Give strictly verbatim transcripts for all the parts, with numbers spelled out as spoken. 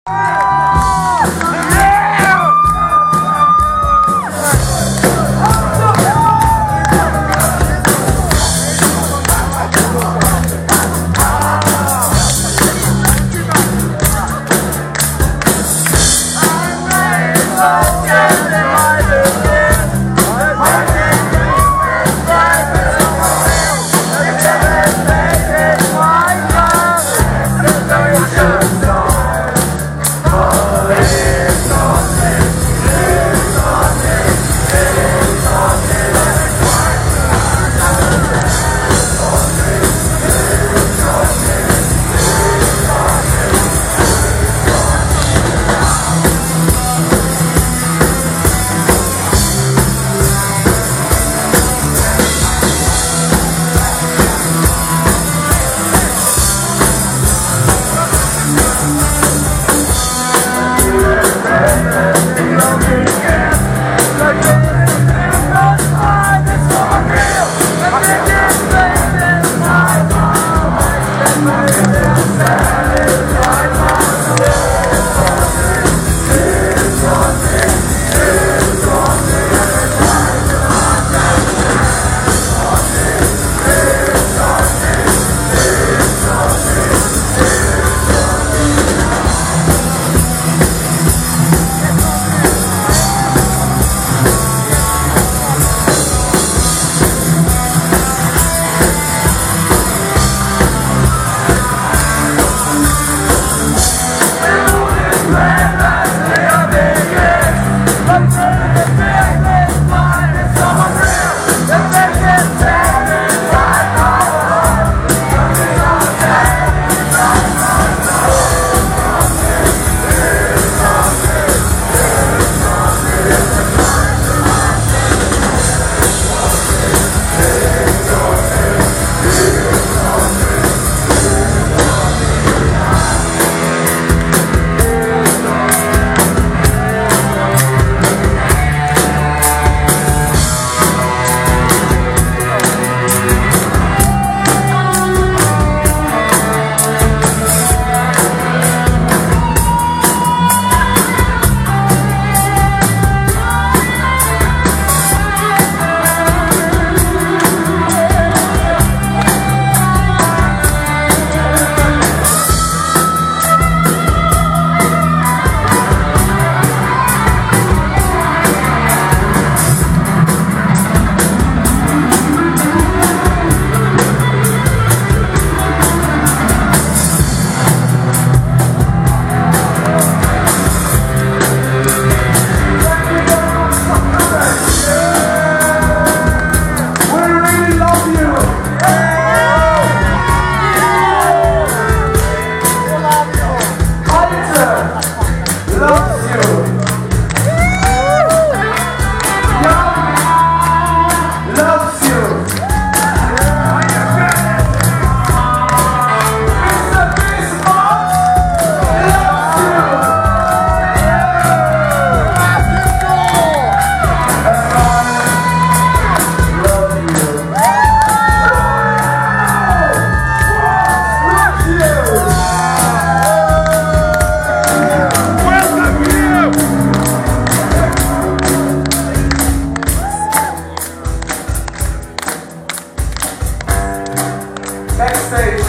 Backstage,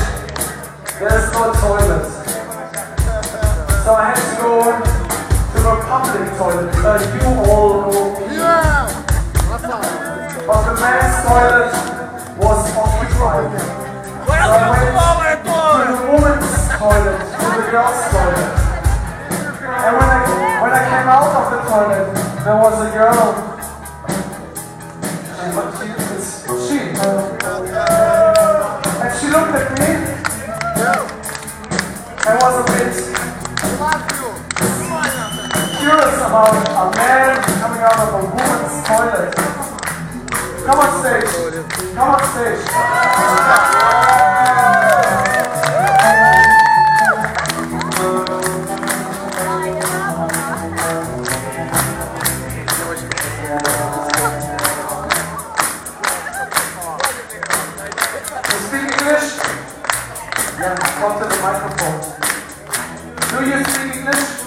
there's no toilet. So I had to go to the public toilet. Uh, you all know. Yeah! But the men's toilet was occupied. So I went to the women's toilet, to the girls' toilet. And when I, when I came out of the toilet, there was a girl. But she is she. And she looked at me and was a bit curious about a man coming out of a woman's toilet. Come on stage. Come on stage. Yeah, come to the microphone. Do you speak English?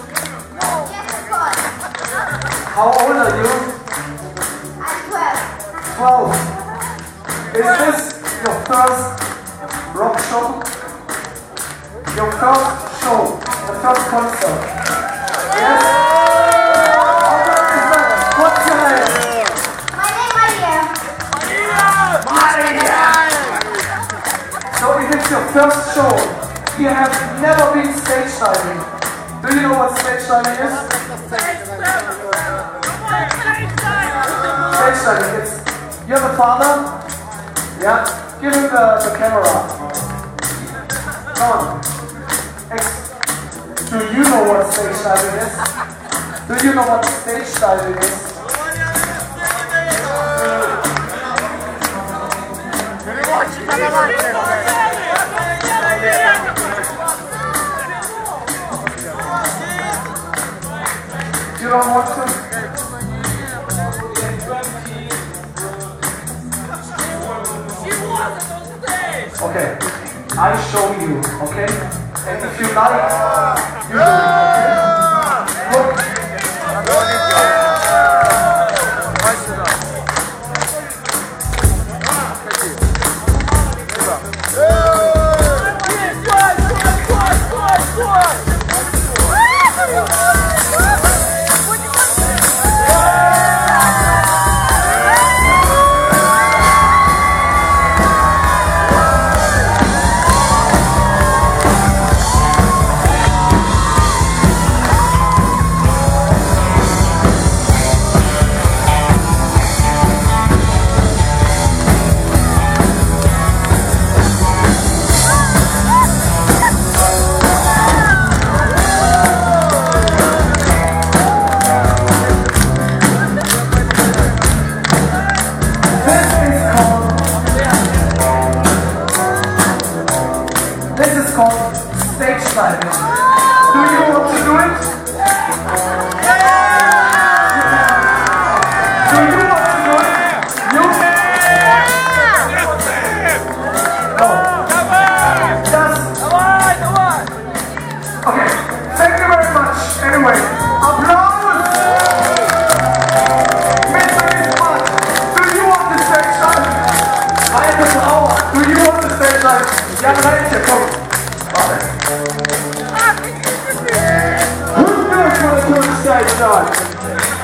concert. Yes? What's your name? My name is Maria. Maria! So if it's your first show, you have never been stage diving. Do you know what stage diving is? Stage diving, it's, you're the father? Yeah? Give him the, the camera. Come on. Ex- Do you know what stage diving is? Do you know what stage diving is? You don't want to? Okay, I show you, okay? And if you like, you do it, okay? Look. This is called stage diving. Do you want to do it? Do you want to do it? You? No. Just. Okay. Thank you very much. Anyway, applause. Mister Isman, do you want the stage dive? I have an hour. Do you want the stage dive? Ja, Leute, komm. Warte. Who's doing for the stage dive?